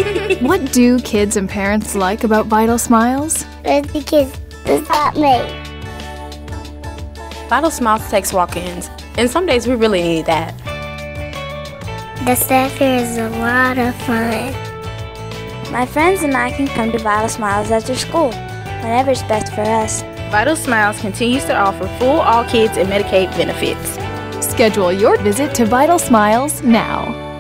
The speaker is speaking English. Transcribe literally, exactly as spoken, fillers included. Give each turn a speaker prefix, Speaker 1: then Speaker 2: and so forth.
Speaker 1: What do kids and parents like about Vital Smiles?
Speaker 2: The kids does not make.
Speaker 3: Vital Smiles takes walk-ins, and some days we really need that.
Speaker 2: The staff here is a lot of fun.
Speaker 4: My friends and I can come to Vital Smiles after school, whenever's best for us.
Speaker 3: Vital Smiles continues to offer full all kids and Medicaid benefits.
Speaker 1: Schedule your visit to Vital Smiles now.